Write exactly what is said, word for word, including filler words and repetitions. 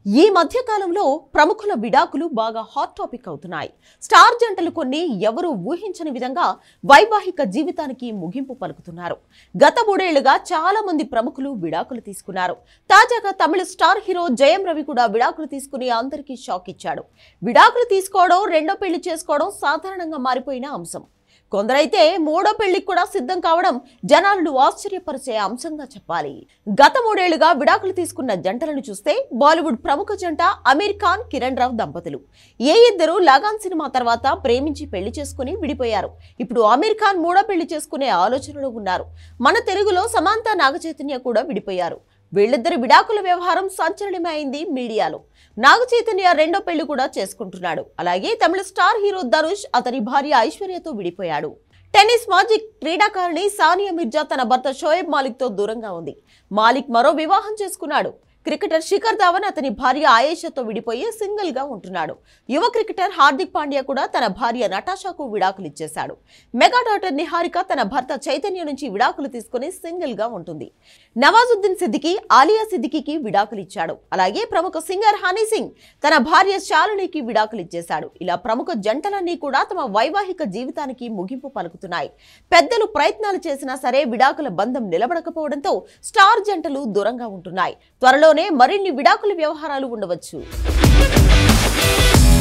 ఈ మధ్య కాలంలో ప్రముఖుల విడాకులు బాగా హాట్ టాపిక్ అవుతున్నాయి. స్టార్ జంటలు కొన్ని ఎవరు ఊహించని విధంగా వైవాహిక జీవితానికి ముగింపు పలుకుతున్నారు. గత మూడేళ్లుగా చాలా మంది ప్రముఖులు విడాకులు తీసుకున్నారు. తాజాగా తమిళ స్టార్ హీరో జయం రవి కూడా విడాకులు తీసుకుని అందరికీ షాక్ ఇచ్చాడు. విడాకులు తీసుకోవడం, రెండో పెళ్లి చేసుకోవడం సాధారణంగా మారిపోయిన అంశం. కొందరైతే మూడో పెళ్లికి కూడా సిద్ధం కావడం జనాలను ఆశ్చర్యపరిచే అంశంగా చెప్పాలి. గత మూడేళ్లుగా విడాకులు తీసుకున్న జంటలను చూస్తే బాలీవుడ్ ప్రముఖ జంట అమీర్ ఖాన్, కిరణ్ రావు దంపతులు. ఏ ఇద్దరు లగాన్ సినిమా తర్వాత ప్రేమించి పెళ్లి చేసుకుని విడిపోయారు. ఇప్పుడు అమీర్ ఖాన్ మూడో పెళ్లి చేసుకునే ఆలోచనలో ఉన్నారు. మన తెలుగులో సమంత, నాగచైతన్య కూడా విడిపోయారు. వీళ్ళిద్దరి విడాకుల వ్యవహారం సంచలనమైంది మీడియాలో. నాగచైతన్య రెండో పెళ్లి కూడా చేసుకుంటున్నాడు. అలాగే తమిళ స్టార్ హీరో ధనుష్ అతని భార్య ఐశ్వర్యతో విడిపోయాడు. టెన్నిస్ మాజీ క్రీడాకారిణి సానియా మిర్జా తన భర్త షోయబ్ మాలిక్ తో దూరంగా ఉంది. మాలిక్ మరో వివాహం చేసుకున్నాడు. క్రికెటర్ శిఖర్ ధావన్ అతని భార్య ఆయేషాతో విడిపోయి సింగిల్ గా ఉంటున్నాడు. యువ క్రికెటర్ హార్దిక్ పాండ్యా కూడా తన భార్య నటాషాకు విడాకులు ఇచ్చేశాడు. మెగా డాటర్ నిహారిక తన భర్త చైతన్య నుంచి విడాకులు తీసుకుని సింగిల్ గా ఉంటుంది. నవాజుద్దీన్ సిద్దికీ, ఆలియా సిద్దికీకి విడాకులు ఇచ్చాడు. అలాగే ప్రముఖ సింగర్ హనీ సింగ్ తన భార్య శాలినికి విడాకులు ఇచ్చేశాడు. ఇలా ప్రముఖ జంటలన్నీ కూడా తమ వైవాహిక జీవితానికి ముగింపు పలుకుతున్నాయి. పెద్దలు ప్రయత్నాలు చేసినా సరే విడాకుల బంధం నిలబడకపోవడంతో స్టార్ జంటలు దూరంగా ఉంటున్నాయి. త్వరలో మరిన్ని విడాకుల వ్యవహారాలు ఉండవచ్చు.